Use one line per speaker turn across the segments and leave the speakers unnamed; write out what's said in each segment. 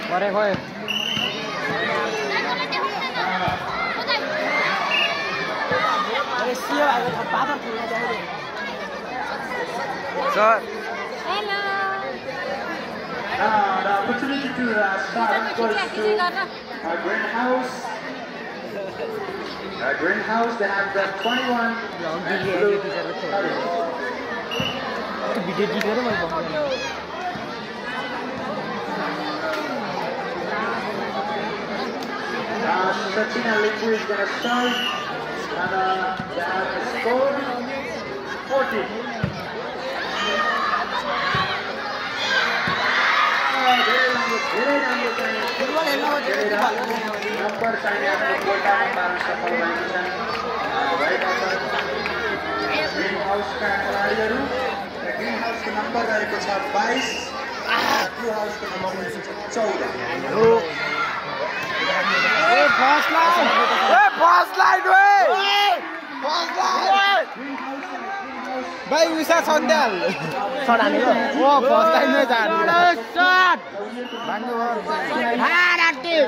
गरे गयो sir
Hello.
The opportunity to start goes to greenhouse. Greenhouse, they have the 21 blue. Sachin and Lingu is going to start, and they have the score 40. Number sign after quota कारण सफल भएको छन् रहेका छन् greenhouse का खेलाडीहरू र greenhouse को नम्बर रहेको छ 22 ब्लू हाउस को नम्बर रहेको छ 14
फर्स्ट लाइन भाइ उषा सन्ध्याल सडाले हो फर्स्ट लाइन मै जानु शट भाग्नु हाराटे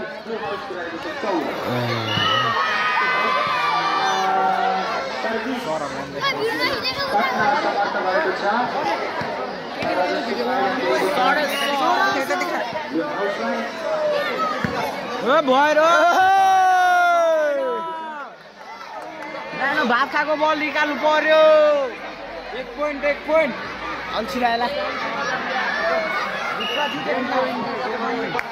भएर भात खाएको बल निकाल्नु पर्यो 1 पोइन्ट अल्छी लाग्ला